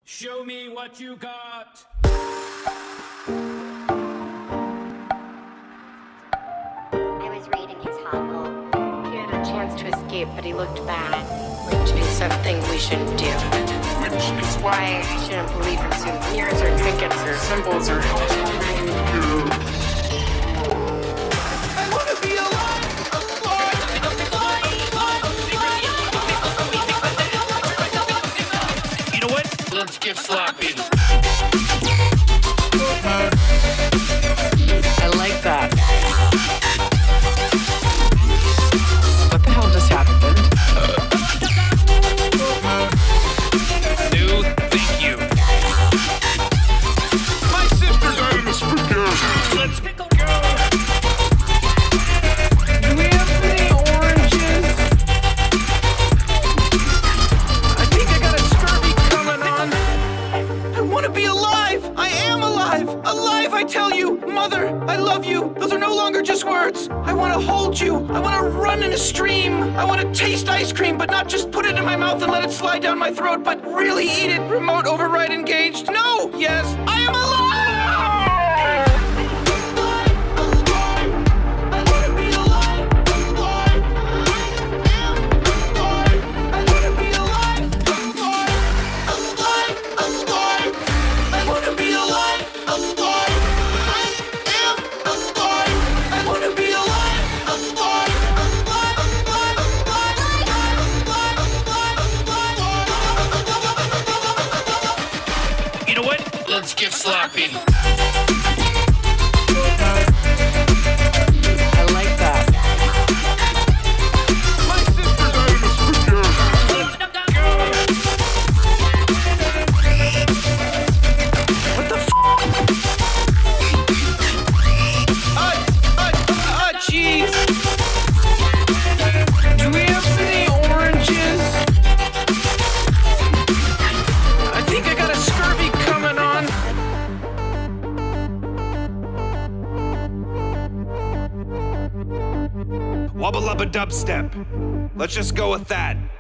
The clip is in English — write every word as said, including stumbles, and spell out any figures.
Show me what you got. I was reading his hovel. He had a chance to escape, but he looked bad. Which is something we shouldn't do. Which is why I shouldn't believe in souvenirs or trinkets or symbols or I want to be alive! You know what? Let's get sloppy. I like that. What the hell just happened? No, thank you. My sister died in a spaghetti! Let's go. Do we have any oranges? I think I got a scurvy coming on. I want to be alive! I am alive! Alive, I tell you! Mother, I love you! Those are no longer just words! I want to hold you! I want to run in a stream! I want to taste ice cream, but not just put it in my mouth and let it slide down my throat, but really eat it! Remote override engaged! No! Yes! I am alive! You know what? Let's get sloppy. I like that. My sister died in a spaghetti! What the f? Uh, uh, uh, jeez! Do we have any oranges? I think I got a scurvy coming on. Wubba lubba dubstep. Let's just go with that.